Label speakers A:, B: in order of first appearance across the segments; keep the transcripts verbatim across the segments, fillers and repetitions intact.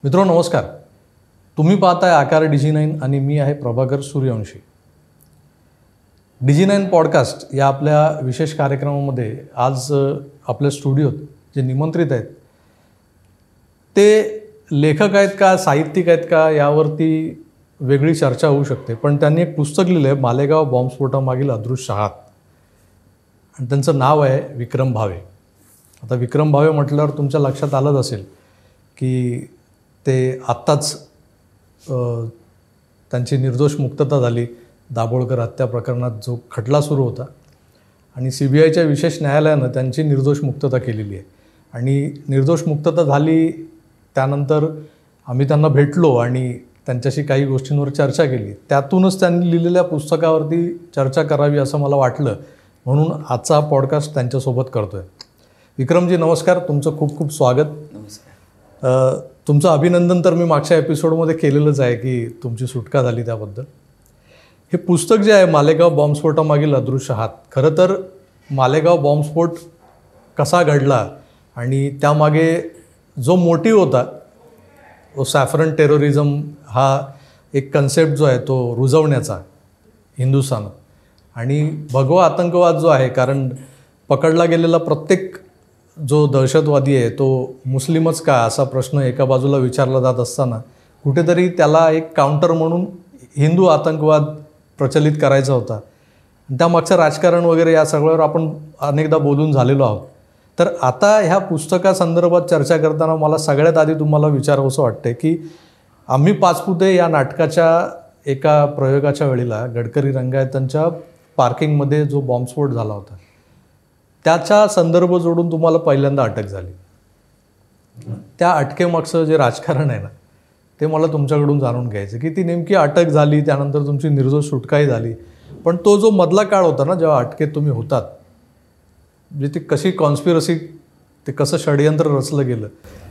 A: मित्रांनो नमस्कार. तुम्ही पाहताय आकार डिजी नाईन आणि मी आहे Prabhakar Suryavanshi. Digi nine podcast या आपल्या विशेष कार्यक्रमामध्ये आज आपल्या स्टुडिओत जे निमंत्रित आहेत ते लेखक आहेत का, साहित्यिक आहेत का, यावरती वेगळी चर्चा होऊ शकते. पण त्यांनी एक पुस्तक लिहिलं आहे, मालेगाव बॉम्बस्फोटामागील अदृश्य हात, आणि त्यांचं नाव आहे विक्रम भावे. आता विक्रम भावे म्हटल्यावर तुमच्या लक्षात आलंच असेल की ते आत्ताच त्यांची निर्दोष मुक्तता झाली. दाभोळकर हत्या प्रकरणात जो खटला सुरू होता आणि सी बी आयच्या विशेष न्यायालयानं त्यांची निर्दोष मुक्तता केलेली आहे. आणि निर्दोष मुक्तता झाली त्यानंतर आम्ही त्यांना भेटलो आणि त्यांच्याशी काही गोष्टींवर चर्चा केली. त्यातूनच त्यांनी लिहिलेल्या पुस्तकावरती चर्चा करावी असं मला वाटलं, म्हणून आजचा हा पॉडकास्ट त्यांच्यासोबत करतो आहे. विक्रमजी नमस्कार, तुमचं खूप खूप स्वागत.
B: नमस्कार.
A: तुमचं अभिनंदन तर मी मागच्या एपिसोडमध्ये केलेलंच आहे की तुमची सुटका झाली त्याबद्दल. हे पुस्तक जे आहे मालेगाव बॉम्बस्फोटामागील अदृश्य हात, खरं तर मालेगाव बॉम्बस्फोट कसा घडला आणि त्यामागे जो मोटिव्ह होता, तो सॅफरन टेररिझम हा एक कन्सेप्ट जो आहे तो रुजवण्याचा हिंदुस्थानात, आणि भगवा आतंकवाद जो आहे, कारण पकडला गेलेला प्रत्येक जो दहशतवादी आहे तो मुस्लिमच का असा प्रश्न एका बाजूला विचारला जात असताना कुठेतरी त्याला एक काउंटर म्हणून हिंदू आतंकवाद प्रचलित करायचा होता. त्यामागचं राजकारण वगैरे या सगळ्यावर आपण अनेकदा बोलून झालेलो आहोत. तर आता ह्या पुस्तकासंदर्भात चर्चा करताना मला सगळ्यात आधी तुम्हाला विचारावंसं वाटतं की आम्ही पाचपुते या नाटकाच्या एका प्रयोगाच्या वेळेला गडकरी रंगायतांच्या पार्किंगमध्ये जो बॉम्बस्फोट झाला होता त्याचा संदर्भ जोडून तुम्हाला पहिल्यांदा अटक झाली. त्या अटकेमागचं जे राजकारण आहे ना ते मला तुमच्याकडून जाणून घ्यायचं की ती नेमकी अटक झाली, त्यानंतर तुमची निर्दोष सुटकाही झाली, पण तो जो मधला काळ होता ना जेव्हा अटकेत तुम्ही होतात, म्हणजे ती कशी कॉन्स्पिरसी, ते कसं षडयंत्र रचलं गेलं?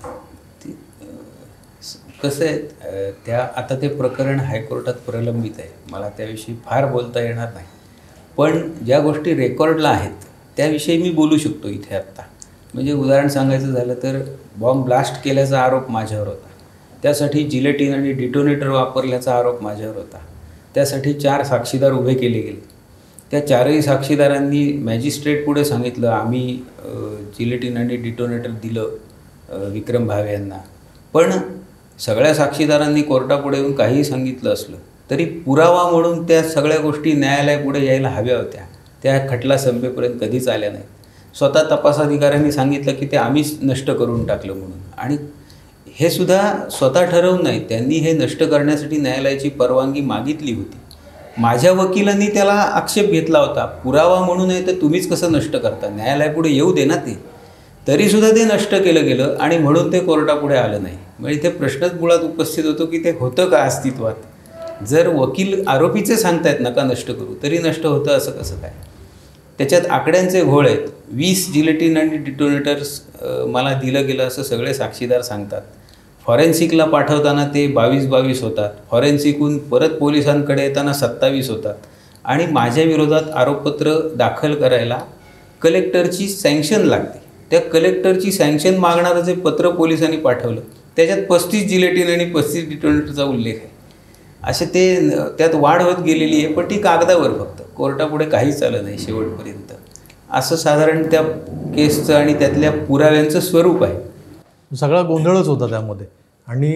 B: कसं आहे, त्या आता ते प्रकरण हायकोर्टात प्रलंबित आहे, मला त्याविषयी फार बोलता येणार नाही. पण ज्या गोष्टी रेकॉर्डला आहेत त्याविषयी मी बोलू शकतो इथे आत्ता. म्हणजे उदाहरण सांगायचं झालं तर बॉम्ब ब्लास्ट केल्याचा आरोप माझ्यावर होता, त्यासाठी जिलेटिन आणि डिटोनेटर वापरल्याचा आरोप माझ्यावर होता, त्यासाठी चार साक्षीदार उभे केले गेले. त्या चारही साक्षीदारांनी मॅजिस्ट्रेट पुढे सांगितलं आम्ही जिलेटिन आणि डिटोनेटर दिलं विक्रम भावे यांना. पण सगळ्या साक्षीदारांनी कोर्टापुढे येऊन काहीही सांगितलं असलं तरी पुरावा म्हणून त्या सगळ्या गोष्टी न्यायालयापुढे यायला हव्या होत्या. त्या खटला संपेपर्यंत कधीच आल्या नाहीत. स्वतः तपास अधिकाऱ्यांनी सांगितलं की ते आम्हीच नष्ट करून टाकलं म्हणून, आणि हे सुद्धा स्वतः ठरवून नाही, त्यांनी हे नष्ट करण्यासाठी न्यायालयाची परवानगी मागितली होती. माझ्या वकिलांनी त्याला आक्षेप घेतला होता, पुरावा म्हणून आहे तर तुम्हीच कसं नष्ट करता, न्यायालयापुढे येऊ दे ना ते. तरीसुद्धा ते नष्ट केलं गेलं आणि म्हणून ते कोर्टापुढे आलं नाही. म्हणजे इथे प्रश्नच मुळात उपस्थित होतो की ते होतं का अस्तित्वात. जर वकील आरोपीचे सांगतायत नका नष्ट करू, तरी नष्ट होतं असं कसं काय? त्याच्यात आकड्यांचे घोळ आहेत. वीस जिलेटिन आणि डिटोनेटर्स मला दिलं गेलं असं सगळे साक्षीदार सांगतात. फॉरेन्सिकला पाठवताना ते बावीस बावीस होतात, फॉरेन्सिकहून परत पोलिसांकडे येताना सत्तावीस होतात, आणि माझ्या विरोधात आरोपपत्र दाखल करायला कलेक्टरची सँक्शन लागते. त्या कलेक्टरची सँक्शन मागणारं जे पत्र पोलिसांनी पाठवलं त्याच्यात पस्तीस जिलेटिन आणि पस्तीस डिटोनेटरचा उल्लेख आहे. असे ते त्यात वाढ होत गेलेली आहे, पण ती कागदावर फक्त, कोर्टापुढे काहीच आलं नाही शेवटपर्यंत. असं साधारण त्या केसचं आणि त्यातल्या पुराव्यांचं स्वरूप आहे.
A: सगळा गोंधळच होता त्यामध्ये. आणि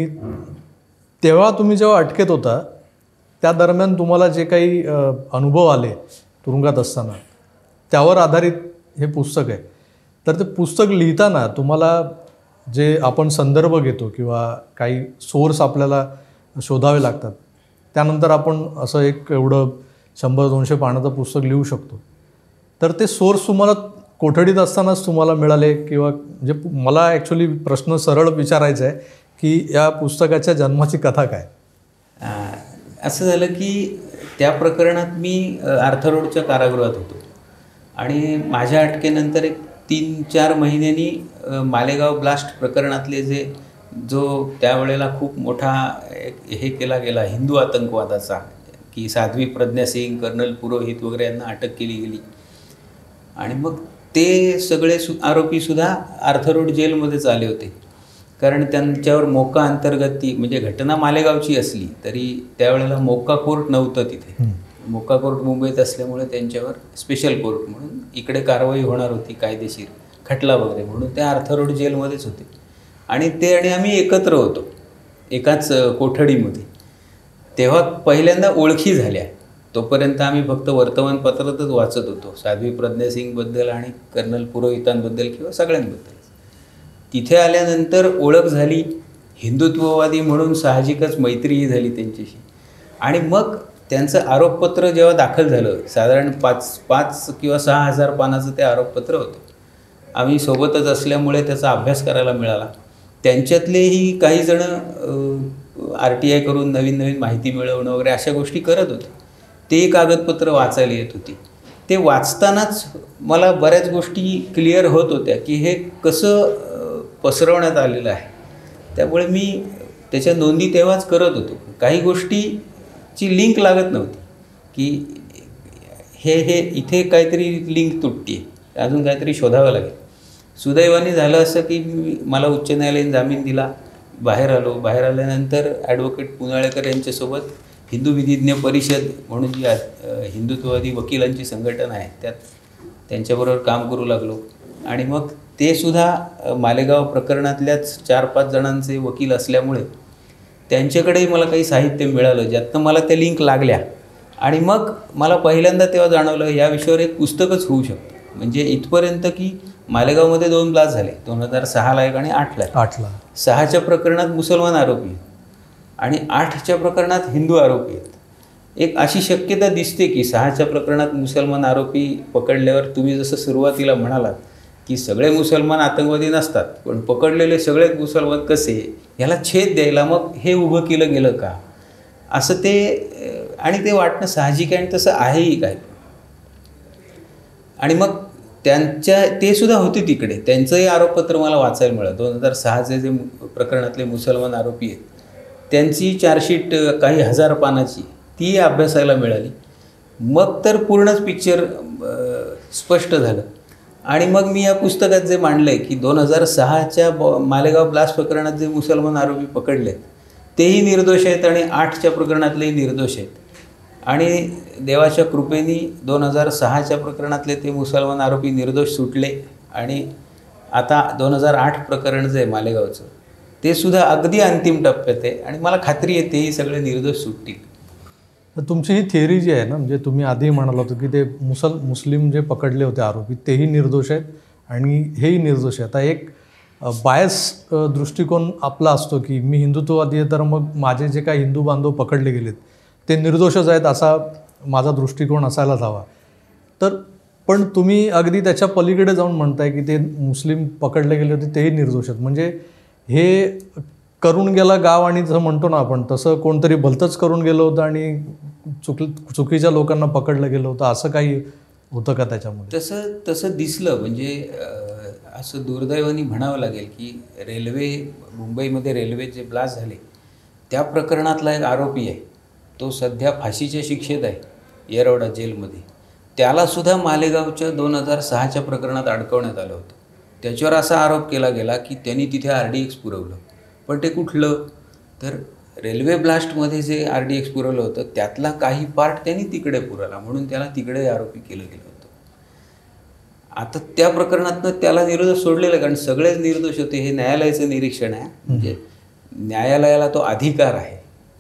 A: तेव्हा तुम्ही जेव्हा अटकेत होता त्या दरम्यान तुम्हाला जे काही अनुभव आले तुरुंगात असताना त्यावर आधारित हे पुस्तक आहे. तर ते पुस्तक लिहिताना तुम्हाला जे आपण संदर्भ घेतो किंवा काही सोर्स आपल्याला शोधावे लागतात, त्यानंतर आपण असं एक एवढं शंभर दोनशे पानाचं पुस्तक लिहू शकतो. तर ते सोर्स तुम्हाला कोठडीत असतानाच तुम्हाला मिळाले, किंवा म्हणजे मला ॲक्च्युली प्रश्न सरळ विचारायचा आहे की या पुस्तकाच्या जन्माची कथा काय?
B: असं झालं की त्या प्रकरणात मी आर्थर रोडच्या कारागृहात होतो, आणि माझ्या अटकेनंतर एक तीन चार महिन्यांनी मालेगाव ब्लास्ट प्रकरणातले जे जो त्यावेळेला खूप मोठा हे केला गेला हिंदू आतंकवादाचा, की साध्वी प्रज्ञा सिंग, कर्नल पुरोहित वगैरे यांना अटक केली गेली, आणि मग ते सगळे सु आरोपीसुद्धा आर्थर रोड जेलमध्येच आले होते. कारण त्यांच्यावर मोका अंतर्गत ती म्हणजे घटना मालेगावची असली तरी त्यावेळेला मोका कोर्ट नव्हतं तिथे. मोका कोर्ट मुंबईत असल्यामुळे त्यांच्यावर स्पेशल कोर्ट म्हणून इकडे कारवाई होणार होती कायदेशीर खटला वगैरे म्हणून त्या अर्थ रोड जेलमध्येच होते आणि ते आणि आम्ही एकत्र होतो एकाच कोठडीमध्ये. तेव्हा पहिल्यांदा ओळखी झाल्या. तोपर्यंत आम्ही फक्त वर्तमानपत्रातच वाचत होतो साध्वी प्रज्ञा सिंगबद्दल आणि कर्नल पुरोहितांबद्दल किंवा सगळ्यांबद्दल. तिथे आल्यानंतर ओळख झाली, हिंदुत्ववादी म्हणून साहजिकच मैत्रीही झाली त्यांच्याशी. आणि मग त्यांचं आरोपपत्र जेव्हा दाखल झालं, साधारण पाच पाच किंवा सहा हजार पानाचं ते आरोपपत्र होतं. आम्ही सोबतच असल्यामुळे त्याचा अभ्यास करायला मिळाला. त्यांच्यातलेही काही जणं आर टी आय करून नवीन नवीन माहिती मिळवणं वगैरे अशा गोष्टी करत होते. ते कागदपत्र वाचायला येत होती. ते वाचतानाच मला बऱ्याच गोष्टी क्लिअर होत होत्या की हे कसं पसरवण्यात आलेलं आहे. त्यामुळे मी त्याच्या नोंदी तेव्हाच करत होतो. काही गोष्टीची लिंक लागत नव्हती की हे हे इथे काहीतरी लिंक तुटते आहे, अजून काहीतरी शोधावं लागेल. सुदैवाने झालं असं की मला उच्च न्यायालयाने जामीन दिला, बाहेर आलो. बाहेर आल्यानंतर ॲडव्होकेट पुनाळेकर यांच्यासोबत हिंदू विधिज्ञ परिषद म्हणून जी हिंदुत्ववादी वकिलांची संघटना आहे त्यात त्यांच्याबरोबर काम करू लागलो. आणि मग ते सुद्धा मालेगाव प्रकरणातल्याच चार पाच जणांचे वकील असल्यामुळे त्यांच्याकडेही मला काही साहित्य मिळालं ज्यातनं मला त्या लिंक लागल्या. आणि मग मला पहिल्यांदा तेव्हा जाणवलं या विषयावर एक पुस्तकच होऊ शकतं. म्हणजे इथपर्यंत की मालेगावमध्ये दोन ब्लास्ट झाले, दोन हजार सहाला एक आणि आठला
A: आठला
B: सहाच्या प्रकरणात मुसलमान आरोपी आहेत आणि आठच्या प्रकरणात हिंदू आरोपी आहेत. एक अशी शक्यता दिसते की सहाच्या प्रकरणात मुसलमान आरोपी पकडल्यावर तुम्ही जसं सुरुवातीला म्हणालात की सगळे मुसलमान आतंकवादी नसतात, पण पकडलेले सगळेच मुसलमान कसे, ह्याला छेद द्यायला मग हे उभं केलं गेलं का असं ते. आणि ते वाटणं साहजिक आहे आणि तसं आहेही काय. आणि मग त्यांच्या ते सुद्धा होते तिकडे, त्यांचंही आरोपपत्र मला वाचायला मिळालं. दोन हजार सहाचे जे प्रकरणातले मुसलमान आरोपी आहेत त्यांची चार्जशीट काही हजार पानाची ती अभ्यासायला मिळाली. मग तर पूर्णच पिक्चर स्पष्ट झालं. आणि मग मी या पुस्तकात जे मांडलं आहे की दोन हजार सहाच्या ब मालेगाव ब्लास्ट प्रकरणात जे मुसलमान आरोपी पकडले तेही निर्दोष आहेत आणि आठच्या प्रकरणातलेही निर्दोष आहेत. आणि देवाच्या कृपेने दोन हजार सहाच्या प्रकरणातले ते मुसलमान आरोपी निर्दोष सुटले. आणि आता दोन हजार आठ प्रकरण जे आहे मालेगावचं ते सुद्धा अगदी अंतिम टप्प्यात आहे आणि मला खात्री आहे तेही सगळे निर्दोष सुटतील.
A: तर तुमची ही थिअरी जी आहे ना, म्हणजे तुम्ही आधी म्हणाला होतं की ते मुसल मुस्लिम जे पकडले होते आरोपी तेही निर्दोष आहेत आणि हेही निर्दोष आहेत. आता एक बायस दृष्टिकोन आपला असतो की मी हिंदुत्ववादी आहे तर मग माझे जे काही हिंदू बांधव पकडले गेलेत ते निर्दोषच आहेत असा माझा दृष्टिकोन असायलाच हवा. तर पण तुम्ही अगदी त्याच्या पलीकडे जाऊन म्हणताय की ते मुस्लिम पकडले गेले होते तेही निर्दोष आहेत. म्हणजे हे करून गेला गाव आणि जसं म्हणतो ना आपण तसं कोणतरी भलतंच करून गेलं होतं आणि चुक चुकीच्या लोकांना पकडलं गेलं होतं असं काही होतं का त्याच्यामध्ये?
B: तसं तसं दिसलं. म्हणजे असं दुर्दैवाने म्हणावं लागेल की रेल्वे मुंबईमध्ये रेल्वे जे ब्लास्ट झाले त्या प्रकरणातला एक आरोपी आहे, तो सध्या फाशीच्या शिक्षेत आहे येरवडा जेलमध्ये. त्यालासुद्धा मालेगावच्या दोन हजार सहाच्या प्रकरणात अडकवण्यात आलं होतं. त्याच्यावर असा आरोप केला गेला की त्यांनी तिथे आर डी एक्स पुरवलं. पण ते कुठलं तर रेल्वे ब्लास्टमध्ये जे आर डी एक्स पुरवलं होतं त्यातला काही पार्ट त्यांनी तिकडे पुरवला म्हणून त्याला तिकडे आरोपी केलं गेलं होतं. आता त्या प्रकरणातनं त्याला निर्दोष सोडलेलं कारण सगळेच निर्दोष होते हे न्यायालयाचं निरीक्षण आहे. म्हणजे न्यायालयाला तो अधिकार आहे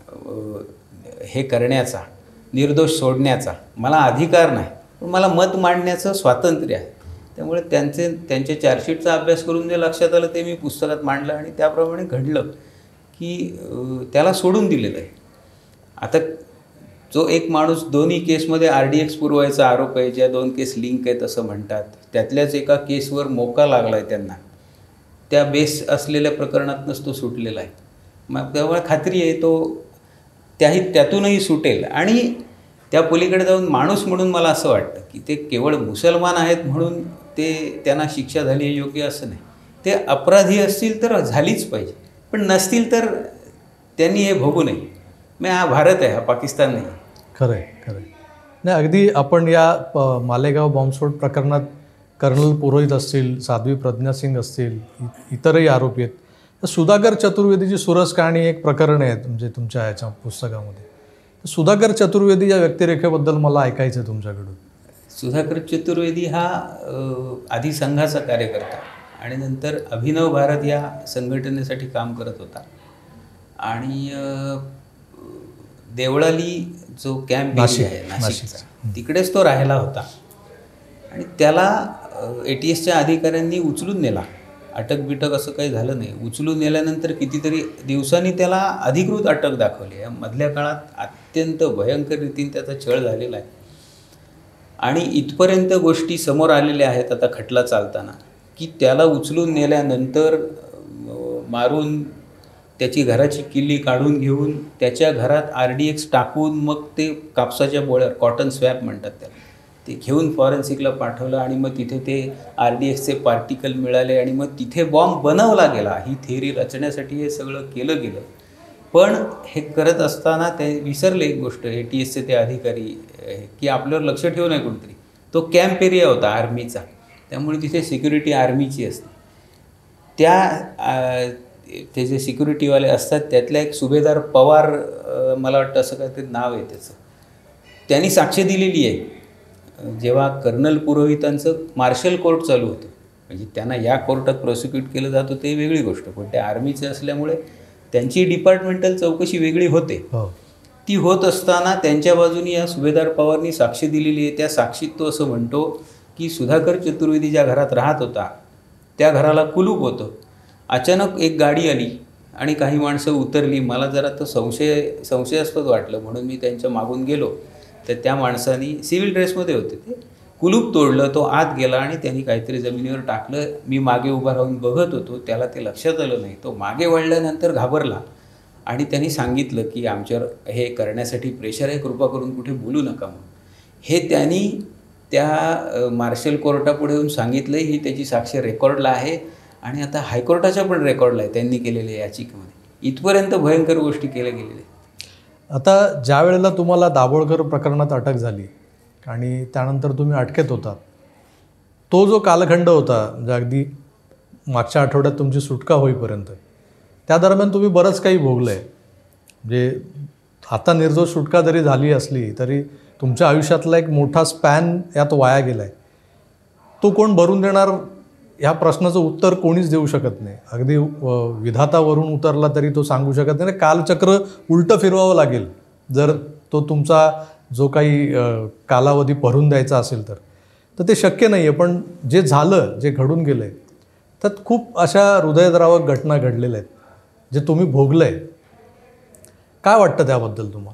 B: हे करण्याचा, निर्दोष सोडण्याचा. मला अधिकार नाही पण मला मत मांडण्याचं स्वातंत्र्य आहे. त्यामुळे त्यांचे त्यांच्या चार्जशीटचा अभ्यास करून जे लक्षात आलं ते मी पुस्तकात मांडलं आणि त्याप्रमाणे घडलं की त्याला सोडून दिलेलं आहे. आता जो एक माणूस दोन्ही केसमध्ये आर डी एक्स पुरवायचा आरोप आहे, ज्या दोन केस लिंक आहेत असं म्हणतात, त्यातल्याच एका केसवर मोका लागला आहे त्यांना, त्या बेस असलेल्या प्रकरणातूनच तो सुटलेला आहे. मग त्यामुळे खात्री आहे तो त्याही त्यातूनही सुटेल. आणि त्या पलीकडे जाऊन माणूस म्हणून मला असं वाटतं की ते केवळ मुसलमान आहेत म्हणून ते त्यांना शिक्षा झाली आहे योग्य असं नाही. ते अपराधी असतील तर झालीच पाहिजे, पण नसतील तर त्यांनी हे भोगू नये. मग हा भारत आहे, हा पाकिस्तान नाही.
A: खरं आहे खरं आहे. नाही अगदी आपण या प मालेगाव बॉम्बस्फोट प्रकरणात कर्नल पुरोहित असतील, साध्वी प्रज्ञा सिंग असतील, इतरही आरोपी आहेत, सुधाकर चतुर्वेदीची सुरस कहाणी एक प्रकरण आहे म्हणजे तुमच्या ह्याच्या पुस्तकामध्ये. सुधाकर चतुर्वेदी या व्यक्तिरेखेबद्दल मला ऐकायचं आहे तुमच्याकडून.
B: सुधाकर चतुर्वेदी हा आधी संघाचा कार्यकर्ता आणि नंतर अभिनव भारत या संघटनेसाठी काम करत होता आणि देवळाली जो कॅम्प आहे नाशिकचा तिकडेच तो राहायला होता आणि त्याला ए टी एसच्या अधिकाऱ्यांनी उचलून नेला. अटक बिटक असं काही झालं नाही. उचलून नेल्यानंतर कितीतरी दिवसांनी त्याला अधिकृत अटक दाखवली. या मधल्या काळात अत्यंत भयंकर रीतीने त्याचा छळ झालेला आहे आणि इथपर्यंत गोष्टी समोर आलेल्या आहेत आता खटला चालताना की त्याला उचलून नेल्यानंतर मारून त्याची घराची किल्ली काढून घेऊन त्याच्या घरात आर डी एक्स टाकून मग ते कापसाच्या बोळ्यावर कॉटन स्वॅप म्हणतात त्याला ते घेऊन फॉरेन्सिकला पाठवलं आणि मग तिथे ते आर डी एक्सचे पार्टिकल मिळाले आणि मग तिथे बॉम्ब बनवला गेला. ही थेअरी रचण्यासाठी हे सगळं केलं गेलं. पण हे करत असताना ते विसरले एक गोष्ट ए टी एसचे ते अधिकारी की आपल्यावर लक्ष ठेवू नये कोणतरी. तो कॅम्प एरिया होता आर्मीचा त्यामुळे तिथे सिक्युरिटी आर्मीची असते. त्या ते जे सिक्युरिटीवाले असतात त्यातला एक सुभेदार पवार मला वाटतं असं काहीतरी नाव आहे त्याचं त्यांनी साक्ष दिलेली आहे. जेव्हा कर्नल पुरोहितांचं मार्शल कोर्ट चालू होतं म्हणजे त्यांना या कोर्टात प्रोसिक्यूट केलं जातं ते वेगळी गोष्ट पण ते आर्मीचे असल्यामुळे त्यांची डिपार्टमेंटल चौकशी वेगळी होते. ती होत असताना त्यांच्या बाजूनी या सुभेदार पवारनी साक्ष दिलेली आहे. त्या साक्षीत तो असं म्हणतो की सुधाकर चतुर्वेदी ज्या घरात राहत होता त्या घराला कुलूप होतं. अचानक एक गाडी आली आणि काही माणसं उतरली. मला जरा तो संशय संशयास्पद वाटलं म्हणून मी त्यांच्या मागून गेलो तर त्या माणसानी सिव्हिल ड्रेसमध्ये होते ते कुलूप तोडलं. तो आत गेला आणि त्यांनी काहीतरी जमिनीवर टाकलं. मी मागे उभा राहून बघत होतो. त्याला ते लक्षात आलं नाही. तो मागे वळल्यानंतर घाबरला आणि त्यांनी सांगितलं की आमच्यावर हे करण्यासाठी प्रेशर आहे कृपा करून कुठे बोलू नका म्हणून. हे त्यांनी त्या मार्शल कोर्टापुढे येऊन सांगितलं. ही त्याची साक्ष रेकॉर्डला आहे आणि आता हायकोर्टाच्या पण रेकॉर्डला आहे त्यांनी केलेल्या याचिकेमध्ये. इथपर्यंत भयंकर गोष्टी केल्या गेलेल्या.
A: आता ज्या वेळेला तुम्हाला दाभोळकर प्रकरणात अटक झाली आणि त्यानंतर तुम्ही अटकेत होता तो जो कालखंड होता म्हणजे अगदी मागच्या आठवड्यात तुमची सुटका होईपर्यंत त्या दरम्यान तुम्ही बरंच काही भोगलं आहे. म्हणजे आता निर्दोष सुटका जरी झाली असली तरी तुमच्या आयुष्यातला एक मोठा स्पॅन यात वाया गेला आहे. तो कोण भरून देणार ह्या प्रश्नाचं उत्तर कोणीच देऊ शकत नाही. अगदी विधातावरून उतरला तरी तो सांगू शकत नाही. कालचक्र उलटं फिरवावं लागेल जर तो तुमचा जो काही कालावधी भरून द्यायचा असेल तर तर ते शक्य नाही आहे. पण जे झालं जे घडून गेलं आहे त्यात खूप अशा हृदयद्रावक घटना घडलेल्या आहेत जे तुम्ही भोगलं आहे. काय वाटतं त्याबद्दल तुम्हाला?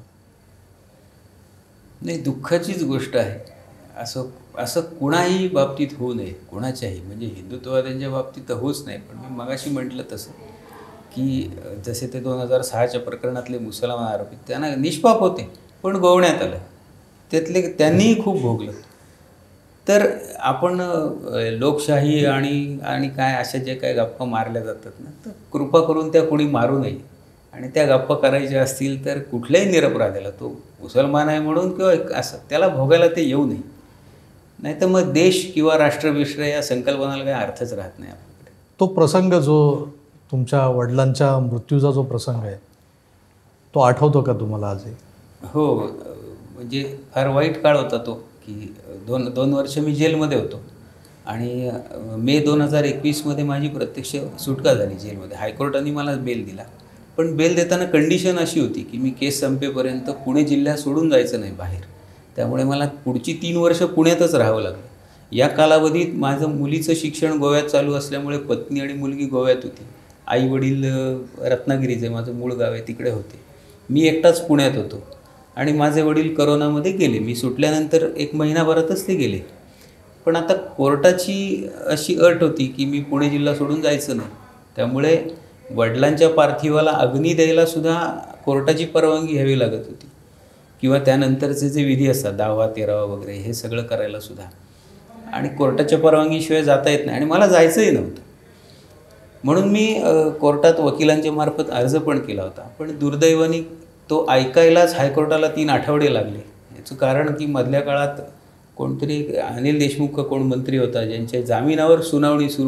B: नाही दुःखाचीच गोष्ट आहे. असं असं कुणाही बाबतीत होऊ नये कुणाच्याही म्हणजे हिंदुत्ववाद्यांच्या बाबतीत तर होऊच नाही. पण मी मगाशी म्हटलं तसं की जसे ते दोन हजार सहाच्या प्रकरणातले मुसलमान आरोपी त्यांना निष्पाप होते पण गोवण्यात आलं त्यातले त्यांनीही खूप भोगलं. तर आपण लोकशाही आणि आणि काय अशा जे काही गप्पा मारल्या जातात ना तर कृपा करून त्या कोणी मारू नये आणि त्या गप्पा करायच्या असतील तर कुठल्याही निरपराधाला तो मुसलमान आहे म्हणून किंवा असं त्याला भोगायला ते येऊ नये. नाही तर मग देश किंवा राष्ट्रविश्र या संकल्पनाला काही अर्थच राहत नाही आपल्याकडे.
A: तो प्रसंग जो तुमच्या वडिलांच्या मृत्यूचा जो प्रसंग आहे तो आठवतो का तुम्हाला आजही?
B: हो म्हणजे फार वाईट काळ होता तो की दोन दोन वर्ष मी जेलमध्ये होतो आणि मे दोन हजार एकवीसमध्ये माझी प्रत्यक्ष सुटका झाली जेलमध्ये. हायकोर्टाने मला बेल दिला पण बेल देताना कंडिशन अशी होती की मी केस संपेपर्यंत पुणे जिल्ह्यात सोडून जायचं नाही बाहेर. त्यामुळे मला पुढची तीन वर्ष पुण्यातच राहावं लागलं. या कालावधीत माझं मुलीचं शिक्षण गोव्यात चालू असल्यामुळे पत्नी आणि मुलगी गोव्यात होती. आई वडील रत्नागिरीचे माझं मूळ गाव आहे तिकडे होते. मी एकटाच पुण्यात होतो आणि माझे वडील करोनामध्ये गेले. मी सुटल्यानंतर एक महिनाभरातच ते गेले. पण आता कोर्टाची अशी अट होती की मी पुणे जिल्हा सोडून जायचं नाही. त्यामुळे वडिलांच्या पार्थिवाला अग्नी द्यायला सुद्धा कोर्टाची परवानगी घ्यावी लागत होती किंवा त्यानंतरचे जे विधी असतात दहावा तेरावा वगैरे हे सगळं करायला सुद्धा आणि कोर्टाच्या परवानगीशिवाय जाता येत नाही आणि मला जायचंही नव्हतं. म्हणून मी कोर्टात वकिलांच्या मार्फत अर्ज पण केला होता पण दुर्दैवाने तो ऐकायलाच हायकोर्टाला तीन आठवडे लागले. याचं कारण की मधल्या काळात कोणतरी अनिल देशमुख कोण मंत्री होता ज्यांच्या जामिनावर सुनावणी सुरू होती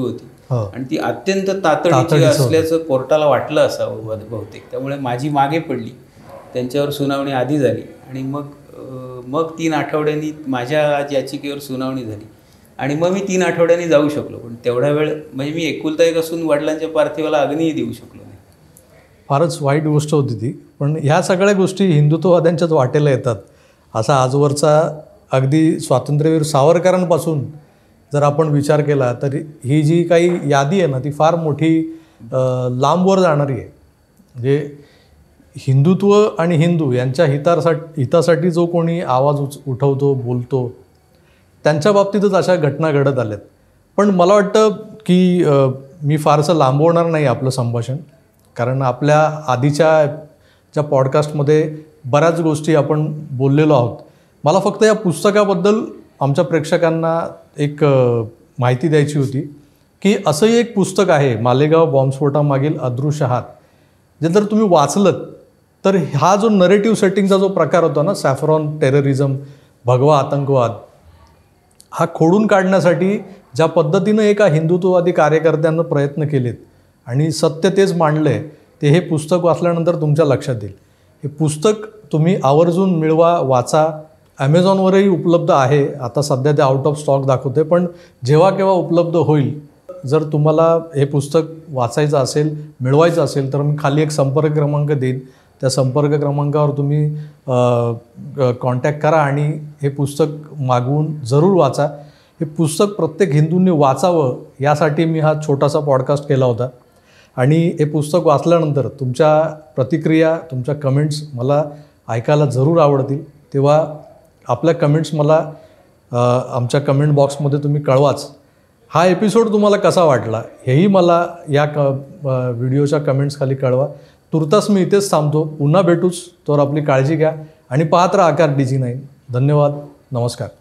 A: हो.
B: आणि ती अत्यंत तातडीची
A: तातडीचं होतं.
B: असल्याचं कोर्टाला वाटलं असावं बहु- बहुतेक. त्यामुळे माझी मागे पडली, त्यांच्यावर सुनावणी आधी झाली आणि मग अं, मग तीन आठवड्यांनी माझ्या आज याचिकेवर सुनावणी झाली आणि मग मी तीन आठवड्यांनी जाऊ शकलो. पण तेवढा वेळ म्हणजे मी एकुलता एक असून वडिलांच्या पार्थिवाला अग्नीही देऊ शकलो नाही.
A: फारच वाईट गोष्ट होती ती. पण ह्या सगळ्या गोष्टी हिंदुत्ववाद्यांच्याच वाटेला येतात. असा आजवरचा अगदी स्वातंत्र्यवीर सावरकरांपासून जर आपण विचार केला तर ही जी काही यादी आहे ना ती फार मोठी अ, लांबवर जाणारी आहे. म्हणजे हिंदुत्व आणि हिंदू यांच्या हितासाठी हितासाठी जो कोणी आवाज उच उठवतो बोलतो त्यांच्या बाबतीतच अशा घटना घडत आल्यात. पण मला वाटतं की अ, मी फारसं लांबवणार नाही आपलं संभाषण, कारण आपल्या आधीच्या ज्या पॉडकास्टमध्ये बऱ्याच गोष्टी आपण बोललेलो आहोत. मला फक्त या पुस्तकाबद्दल आमच्या प्रेक्षकांना एक अ, माहिती द्यायची होती की असंही एक पुस्तक आहे मालेगाव बॉम्बस्फोटामागील अदृश्य हात, जे जर तुम्ही वाचलं तर हा जो नरेटिव्ह सेटिंगचा जो प्रकार होता ना, सॅफ्रॉन टेररिझम, भगवा आतंकवाद, हा खोडून काढण्यासाठी ज्या पद्धतीनं एका हिंदुत्ववादी कार्यकर्त्यानं प्रयत्न केलेत आणि सत्य तेच मांडलं आहे ते हे पुस्तक वाचल्यानंतर तुमच्या लक्षात येईल. हे पुस्तक तुम्ही आवर्जून मिळवा, वाचा. ॲमेझॉनवरही उपलब्ध आहे. आता सध्या ते आउट ऑफ स्टॉक दाखवते, पण जेव्हा केव्हा उपलब्ध होईल, जर तुम्हाला हे पुस्तक वाचायचं असेल, मिळवायचं असेल, तर मी खाली एक संपर्क क्रमांक देईन. त्या संपर्क क्रमांकावर तुम्ही कॉन्टॅक्ट करा आणि हे पुस्तक मागवून जरूर वाचा. हे पुस्तक प्रत्येक हिंदूंनी वाचावं यासाठी मी हा छोटासा पॉडकास्ट केला होता. आणि हे पुस्तक वाचल्यानंतर तुमच्या प्रतिक्रिया, तुमच्या कमेंट्स मला ऐकायला जरूर आवडतील. तेव्हा आपल्या कमेंट्स मला अ, आमच्या कमेंट बॉक्समध्ये तुम्ही कळवाच. हा एपिसोड तुम्हाला कसा वाटला हेही मला या क व्हिडिओच्या कमेंट्स खाली कळवा. तुर्तास मी इथेच थांबतो. पुन्हा भेटूच. तर आपली काळजी घ्या आणि पाहत राहा आकार डी जी नाईन. धन्यवाद. नमस्कार.